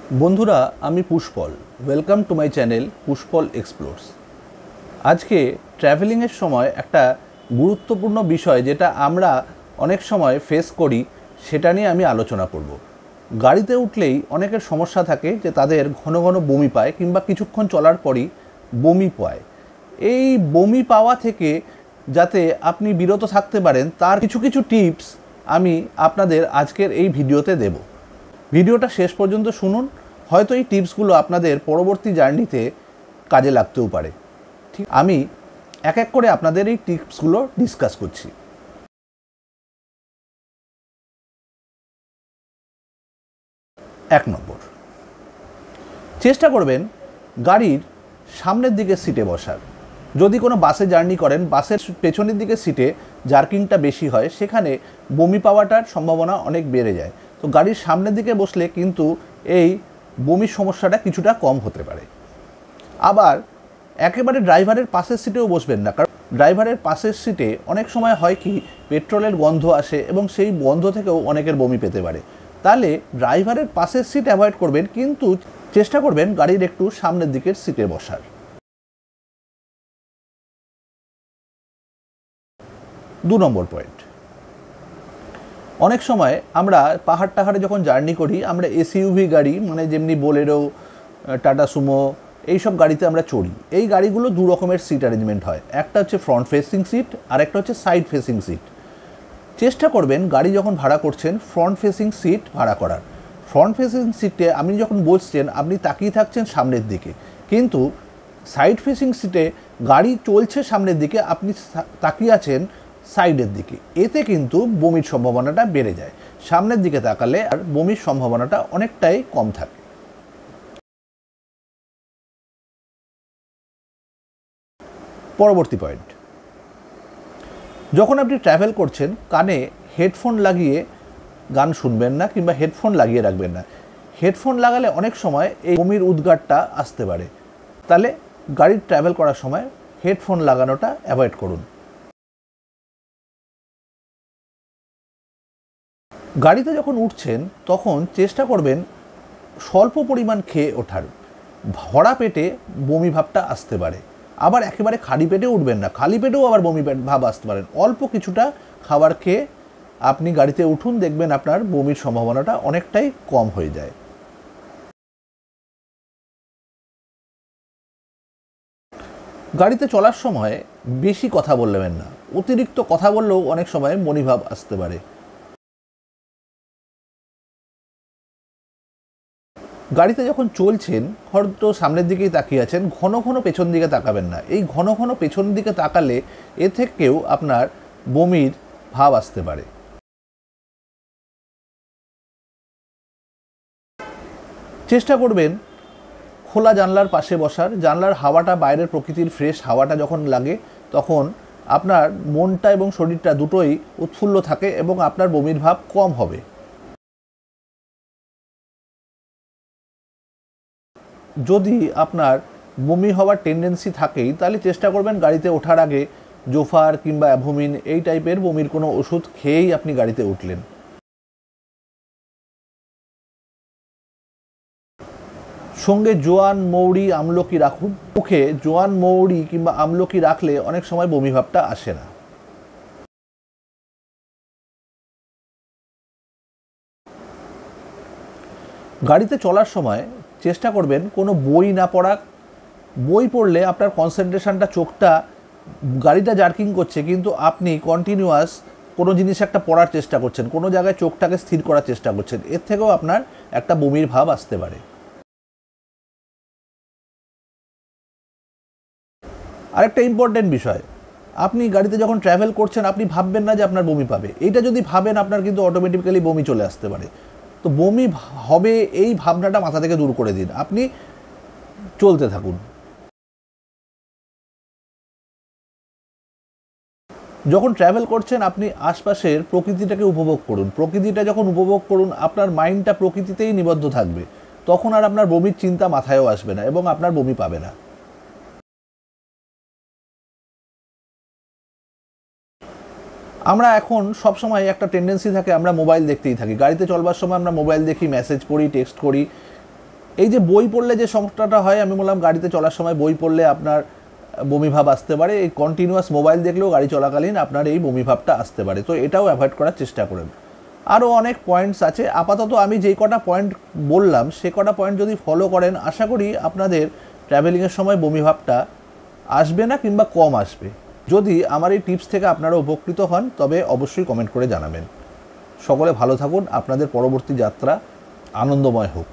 বন্ধুরা, আমি Pushpal. Welcome to my channel Pushpal explores. আজকে ট্র্যাভেলিংয়ের সময় একটা গুরুত্বপূর্ণ বিষয় যেটা আমরা অনেক সময় ফেস করি সেটা নিয়ে আমি আলোচনা করব। গাড়িতে উঠলেই অনেকের সমস্যা থাকে যে তাদের ঘন ঘন বমি পায় কিংবা কিছুক্ষণ চলার পরই বমি পায়। এই বমি পাওয়া থেকে যাতে আপনি বিরত থাকতে পারেন তার কিছু কিছু টিপস আমি আপনাদের আজকের এই ভিডিওতে দেব। ভিডিওটা শেষ পর্যন্ত শুনুন, হয়তো এই টিপসগুলো আপনাদের পরবর্তী জার্নিতে কাজে লাগতেও পারে। ঠিক আমি এক এক করে আপনাদের এই টিপসগুলো ডিসকাস করছি। 1 নম্বর, চেষ্টা করবেন গাড়ির সামনের দিকের সিটে বসার। যদি কোনো বাসে জার্নি করেন, বাসের পেছনের দিকের সিটে জার্কিংটা বেশি হয়, সেখানে বমি পাওয়াটার সম্ভাবনা অনেক বেড়ে যায়। তো গাড়ির সামনের দিকে বসলে কিন্তু এই বমির সমস্যাটা কিছুটা কম হতে পারে। আবার একেবারে ড্রাইভারের পাশের সিটেও বসবেন না, কারণ ড্রাইভারের পাশের সিটে অনেক সময় হয় কি পেট্রোলের গন্ধ আসে এবং সেই গন্ধ থেকেও অনেকের বমি পেতে পারে। তাহলে ড্রাইভারের পাশের সিট অ্যাভয়েড করবেন, কিন্তু চেষ্টা করবেন গাড়ির একটু সামনের দিকের সিটে বসার। 2 নম্বর পয়েন্ট, অনেক সময় আমরা পাহাড় টাহাড়ে যখন জার্নি করি আমরা এসইউভি গাড়ি, মানে যেমনি বোলেরো, টাটা সুমো, এইসব গাড়িতে আমরা চড়ি। এই গাড়িগুলো 2 রকমের সিট অ্যারেঞ্জমেন্ট হয়, একটা হচ্ছে ফ্রন্ট ফেসিং সিট আর একটা হচ্ছে সাইড ফেসিং সিট। চেষ্টা করবেন গাড়ি যখন ভাড়া করছেন ফ্রন্ট ফেসিং সিট ভাড়া করার। ফ্রন্ট ফেসিং সিটে আপনি যখন বসছেন আপনি তাকিয়ে থাকছেন সামনের দিকে, কিন্তু সাইড ফেসিং সিটে গাড়ি চলছে সামনের দিকে, আপনি তাকিয়ে আছেন সাইডের দিকে। এতে কিন্তু বমির সম্ভাবনাটা বেড়ে যায়। সামনের দিকে তাকালে আর বমির সম্ভাবনাটা অনেকটাই কম থাকে। পরবর্তী পয়েন্ট, যখন আপনি ট্র্যাভেল করছেন কানে হেডফোন লাগিয়ে গান শুনবেন না কিংবা হেডফোন লাগিয়ে রাখবেন না। হেডফোন লাগালে অনেক সময় এই বমির উদ্গারটা আসতে পারে। তাহলে গাড়ির ট্র্যাভেল করার সময় হেডফোন লাগানোটা অ্যাভয়েড করুন। গাড়িতে যখন উঠছেন তখন চেষ্টা করবেন স্বল্প পরিমাণ খেয়ে ওঠার। ভরা পেটে বমি ভাবটা আসতে পারে। আবার একেবারে খালি পেটে উঠবেন না, খালি পেটেও আবার বমি ভাব আসতে পারেন। অল্প কিছুটা খাবার খেয়ে আপনি গাড়িতে উঠুন, দেখবেন আপনার বমির সম্ভাবনাটা অনেকটাই কম হয়ে যায়। গাড়িতে চলার সময় বেশি কথা বলবেন না, অতিরিক্ত কথা বললেও অনেক সময় বমিভাব আসতে পারে। গাড়িতে যখন চলছেন হয়তো সামনের দিকেই তাকিয়ে আছেন, ঘন ঘন পেছন দিকে তাকাবেন না। এই ঘন ঘন পেছন দিকে তাকালে এ থেকেও আপনার বমির ভাব আসতে পারে। চেষ্টা করবেন খোলা জানলার পাশে বসার। জানলার হাওয়াটা, বাইরের প্রকৃতির ফ্রেশ হাওয়াটা যখন লাগে তখন আপনার মনটা এবং শরীরটা দুটোই উৎফুল্ল থাকে এবং আপনার বমির ভাব কম হবে। যদি আপনার বমি হওয়ার টেন্ডেন্সি থাকেই তাহলে চেষ্টা করবেন গাড়িতে ওঠার আগে জোফার কিংবা অ্যাভোমিন এই টাইপের বমির কোনো ওষুধ খেয়েই আপনি গাড়িতে উঠলেন। সঙ্গে জোয়ান, মৌরি, আমলকি রাখুন। মুখে জোয়ান, মৌরি কিংবা আমলকি রাখলে অনেক সময় বমি ভাবটা আসে না। গাড়িতে চলার সময় চেষ্টা করবেন কোনো বই না পড়া। বই পড়লে আপনার কনসেন্ট্রেশনটা, চোখটা, গাড়িটা জার্কিং করছে কিন্তু আপনি কন্টিনিউয়াস কোনো জিনিস একটা পড়ার চেষ্টা করছেন, কোনো জায়গায় চোখটাকে স্থির করার চেষ্টা করছেন, এর থেকেও আপনার একটা বমির ভাব আসতে পারে। আরেকটা ইম্পর্টেন্ট বিষয়, আপনি গাড়িতে যখন ট্র্যাভেল করছেন আপনি ভাববেন না যে আপনার বমি পাবে। এইটা যদি ভাবেন আপনার কিন্তু অটোমেটিক্যালি বমি চলে আসতে পারে। তো বমি হবে এই ভাবনাটা মাথা থেকে দূর করে দিন, আপনি চলতে থাকুন। যখন ট্র্যাভেল করছেন আপনি আশপাশের প্রকৃতিটাকে উপভোগ করুন। প্রকৃতিটা যখন উপভোগ করুন আপনার মাইন্ডটা প্রকৃতিতেই নিবদ্ধ থাকবে, তখন আর আপনার বমির চিন্তা মাথায়ও আসবে না এবং আপনার বমি পাবে না। আমরা এখন সব সময় একটা টেন্ডেন্সি থাকে আমরা মোবাইল দেখতেই থাকি। গাড়িতে চলবার সময় আমরা মোবাইল দেখি, মেসেজ পড়ি, টেক্সট করি। এই যে বই পড়লে যে সমস্যাটা হয়, আমি বললাম গাড়িতে চলার সময় বই পড়লে আপনার বমি ভাব আসতে পারে, এই কন্টিনিউয়াস মোবাইল দেখলেও গাড়ি চলাকালীন আপনার এই বমি ভাবটা আসতে পারে। তো এটাও অ্যাভয়েড করার চেষ্টা করুন। আরও অনেক পয়েন্টস আছে, আপাতত আমি যেই কটা পয়েন্ট বললাম সে কটা পয়েন্ট যদি ফলো করেন আশা করি আপনাদের ট্রাভেলিংয়ের সময় বমি ভাবটা আসবে না কিংবা কম আসবে। যদি আমার এই টিপস থেকে আপনারা উপকৃত হন তবে অবশ্যই কমেন্ট করে জানাবেন। সকলে ভালো থাকুন, আপনাদের পরবর্তী যাত্রা আনন্দময় হোক।